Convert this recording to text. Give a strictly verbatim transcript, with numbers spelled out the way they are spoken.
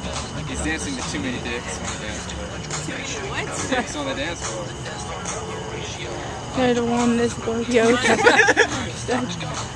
He's dancing to too many dicks on the dance floor. What? Dicks on the dance floor. I don't want this boy. Yo.